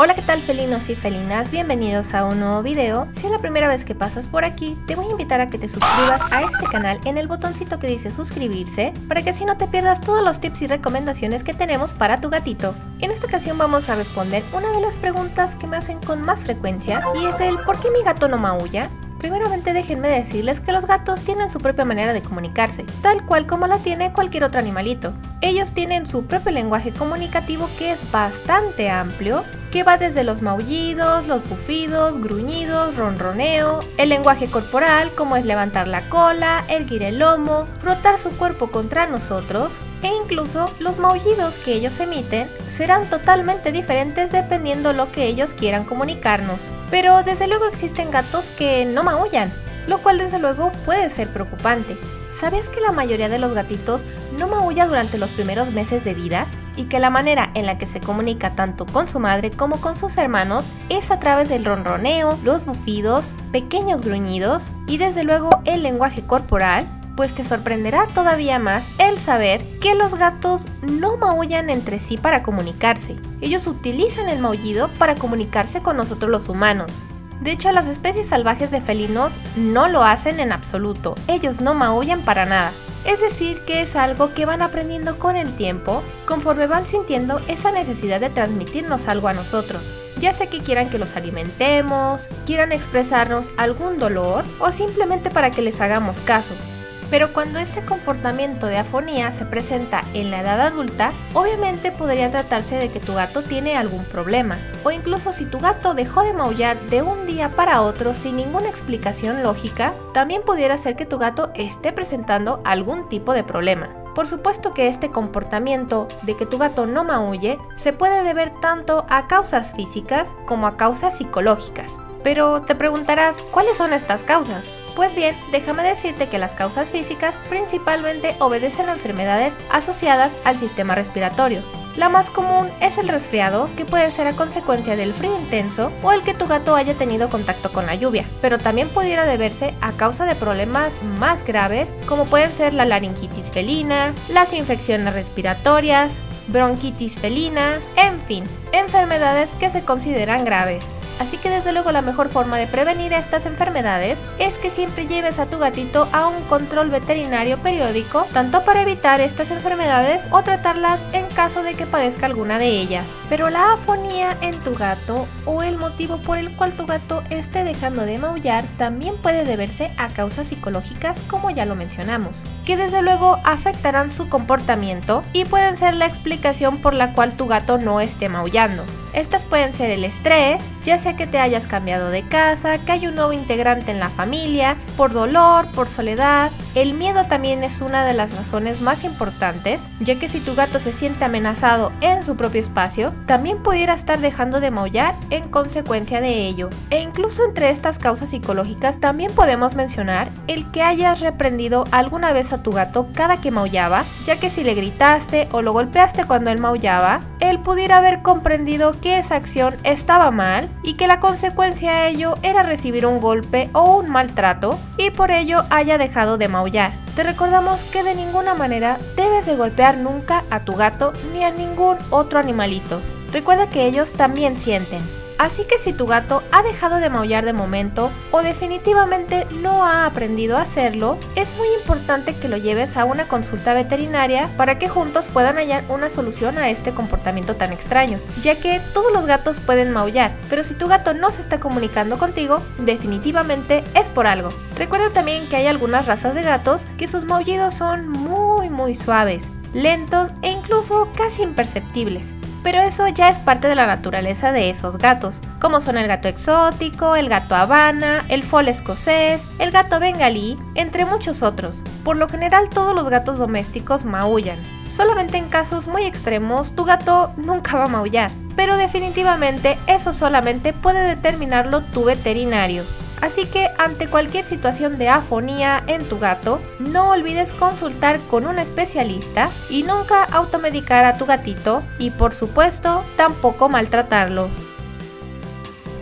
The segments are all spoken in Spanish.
Hola, ¿qué tal felinos y felinas? Bienvenidos a un nuevo video. Si es la primera vez que pasas por aquí, te voy a invitar a que te suscribas a este canal en el botoncito que dice suscribirse, para que así no te pierdas todos los tips y recomendaciones que tenemos para tu gatito. En esta ocasión vamos a responder una de las preguntas que me hacen con más frecuencia, y es el ¿por qué mi gato no maulla? Primeramente déjenme decirles que los gatos tienen su propia manera de comunicarse, tal cual como la tiene cualquier otro animalito. Ellos tienen su propio lenguaje comunicativo que es bastante amplio, que va desde los maullidos, los bufidos, gruñidos, ronroneo, el lenguaje corporal como es levantar la cola, erguir el lomo, frotar su cuerpo contra nosotros, e incluso los maullidos que ellos emiten serán totalmente diferentes dependiendo lo que ellos quieran comunicarnos. Pero desde luego existen gatos que no maullan, lo cual desde luego puede ser preocupante. ¿Sabías que la mayoría de los gatitos no maulla durante los primeros meses de vida? Y que la manera en la que se comunica tanto con su madre como con sus hermanos es a través del ronroneo, los bufidos, pequeños gruñidos y desde luego el lenguaje corporal. Pues te sorprenderá todavía más el saber que los gatos no maullan entre sí para comunicarse. Ellos utilizan el maullido para comunicarse con nosotros los humanos. De hecho, las especies salvajes de felinos no lo hacen en absoluto. Ellos no maullan para nada. Es decir, que es algo que van aprendiendo con el tiempo, conforme van sintiendo esa necesidad de transmitirnos algo a nosotros. Ya sea que quieran que los alimentemos, quieran expresarnos algún dolor o simplemente para que les hagamos caso. Pero cuando este comportamiento de afonía se presenta en la edad adulta, obviamente podría tratarse de que tu gato tiene algún problema. O incluso si tu gato dejó de maullar de un día para otro sin ninguna explicación lógica, también pudiera ser que tu gato esté presentando algún tipo de problema. Por supuesto que este comportamiento de que tu gato no maulle se puede deber tanto a causas físicas como a causas psicológicas. Pero te preguntarás, ¿cuáles son estas causas? Pues bien, déjame decirte que las causas físicas principalmente obedecen a enfermedades asociadas al sistema respiratorio. La más común es el resfriado, que puede ser a consecuencia del frío intenso o el que tu gato haya tenido contacto con la lluvia, pero también pudiera deberse a causa de problemas más graves como pueden ser la laringitis felina, las infecciones respiratorias, bronquitis felina, en fin, enfermedades que se consideran graves. Así que desde luego la mejor forma de prevenir estas enfermedades es que siempre lleves a tu gatito a un control veterinario periódico, tanto para evitar estas enfermedades o tratarlas en caso de que padezca alguna de ellas. Pero la afonía en tu gato o el motivo por el cual tu gato esté dejando de maullar también puede deberse a causas psicológicas, como ya lo mencionamos, que desde luego afectarán su comportamiento y pueden ser la explicación por la cual tu gato no esté maullando. Estas pueden ser el estrés, ya sea que te hayas cambiado de casa, que hay un nuevo integrante en la familia, por dolor, por soledad. El miedo también es una de las razones más importantes, ya que si tu gato se siente amenazado en su propio espacio, también pudiera estar dejando de maullar en consecuencia de ello. E incluso entre estas causas psicológicas también podemos mencionar el que hayas reprendido alguna vez a tu gato cada que maullaba, ya que si le gritaste o lo golpeaste cuando él maullaba, él pudiera haber comprendido que esa acción estaba mal y que la consecuencia a ello era recibir un golpe o un maltrato y por ello haya dejado de maullar. Te recordamos que de ninguna manera debes de golpear nunca a tu gato ni a ningún otro animalito. Recuerda que ellos también sienten. Así que si tu gato ha dejado de maullar de momento o definitivamente no ha aprendido a hacerlo, es muy importante que lo lleves a una consulta veterinaria para que juntos puedan hallar una solución a este comportamiento tan extraño, ya que todos los gatos pueden maullar, pero si tu gato no se está comunicando contigo, definitivamente es por algo. Recuerda también que hay algunas razas de gatos que sus maullidos son muy suaves, lentos e incluso casi imperceptibles. Pero eso ya es parte de la naturaleza de esos gatos, como son el gato exótico, el gato habana, el foll escocés, el gato bengalí, entre muchos otros. Por lo general todos los gatos domésticos maullan. Solamente en casos muy extremos tu gato nunca va a maullar, pero definitivamente eso solamente puede determinarlo tu veterinario. Así que ante cualquier situación de afonía en tu gato, no olvides consultar con un especialista y nunca automedicar a tu gatito y por supuesto tampoco maltratarlo.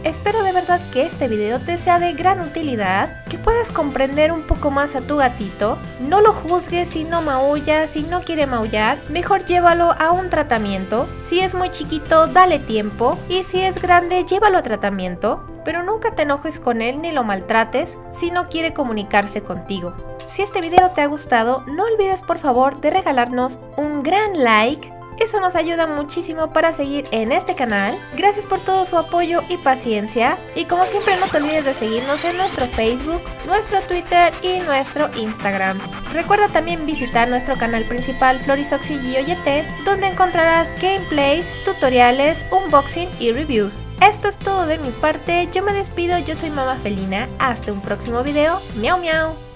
espero de verdad que este video te sea de gran utilidad, que puedas comprender un poco más a tu gatito. No lo juzgues si no maulla, si no quiere maullar, mejor llévalo a un tratamiento. Si es muy chiquito, dale tiempo, y si es grande, llévalo a tratamiento. Pero nunca te enojes con él ni lo maltrates si no quiere comunicarse contigo. Si este video te ha gustado, no olvides por favor de regalarnos un gran like. Eso nos ayuda muchísimo para seguir en este canal. Gracias por todo su apoyo y paciencia. Y como siempre, no te olvides de seguirnos en nuestro Facebook, nuestro Twitter y nuestro Instagram. Recuerda también visitar nuestro canal principal Florisoxy Gioyete, donde encontrarás gameplays, tutoriales, unboxing y reviews. Esto es todo de mi parte, yo me despido, yo soy Mama Felina, hasta un próximo video, miau miau.